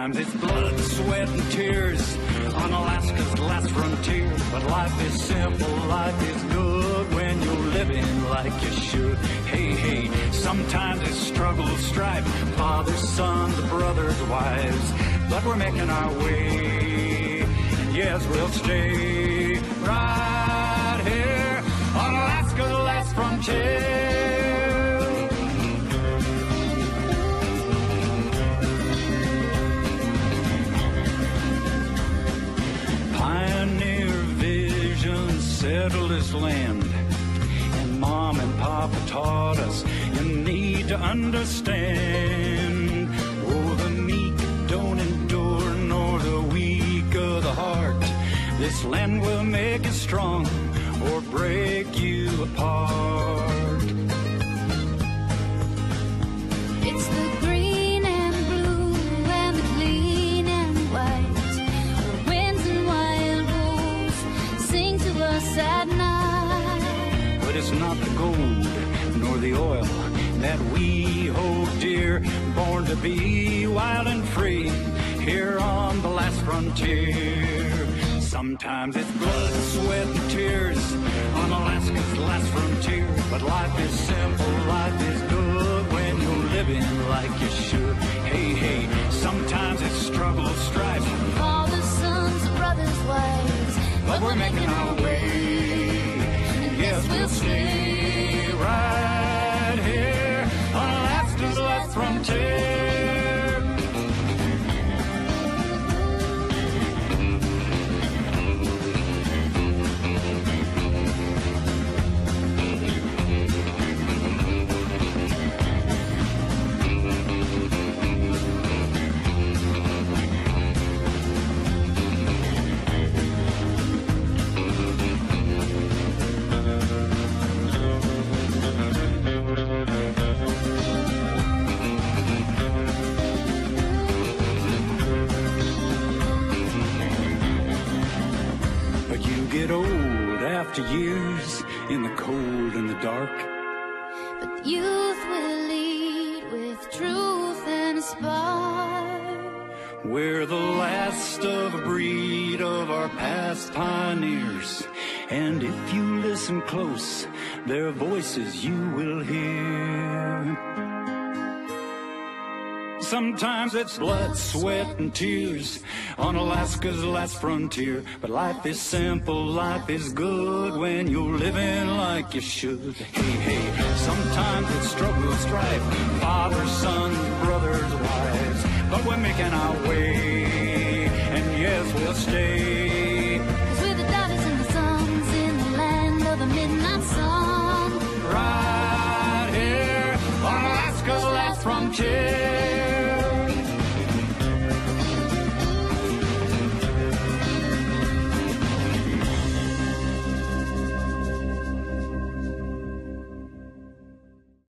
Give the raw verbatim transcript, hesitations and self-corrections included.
Sometimes it's blood, sweat, and tears on Alaska's last frontier. But life is simple, life is good when you're living like you should. Hey, hey, sometimes it's struggle, strife, fathers, sons, brothers, wives. But we're making our way, and yes, we'll stay right here on Alaska's last frontier. Settle this land, and Mom and Papa taught us you need to understand. Oh, the meek don't endure, nor the weak of the heart. This land will make you strong or break you apart. It's the green and blue and the clean and white. At night. But it's not the gold nor the oil that we hold dear, born to be wild and free here on the last frontier. Sometimes it's blood, sweat, and tears on Alaska's last frontier. But life is simple, life is good when you're living like you should. Hey, hey, sometimes it's struggle, strife, fathers, sons, brothers, wives. But we're making our way, and yes, we'll stay right here on Alaska's last frontier. Get old after years in the cold and the dark. But youth will lead with truth and a spark. We're the last of a breed of our past pioneers, and if you listen close, their voices you will hear. Sometimes it's blood, sweat, and tears on Alaska's last frontier. But life is simple, life is good when you're living like you should. Hey, hey, sometimes it's struggle, strife, fathers, sons, brothers, wives. But we're making our way, and yes, we'll stay